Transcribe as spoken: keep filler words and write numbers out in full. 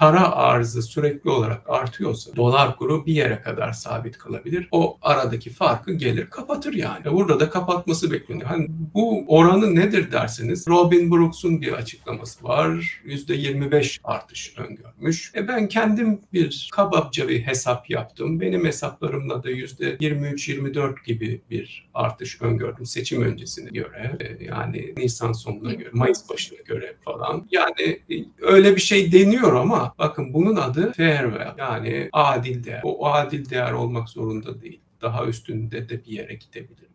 para arzı sürekli olarak artıyorsa dolar kuru bir yere kadar sabit kalabilir. O aradaki farkı gelir kapatır yani. Burada da kapatması bekleniyor. Hani bu oranı nedir derseniz Robin Brooks'un bir açıklaması var. yüzde yirmi beş artış öngörmüş. E ben kendim bir kabaca bir hesap yaptım. Benim hesaplarımla da yüzde yirmi üç yirmi dört gibi bir artış öngördüm seçim öncesine göre. E yani Nisan sonuna göre, Mayıs başına göre falan. Yani öyle bir şey deniyor ama bakın bunun adı fair value, yani adil değer. O adil değer olmak zorunda değil. Daha üstünde de bir yere gidebilir.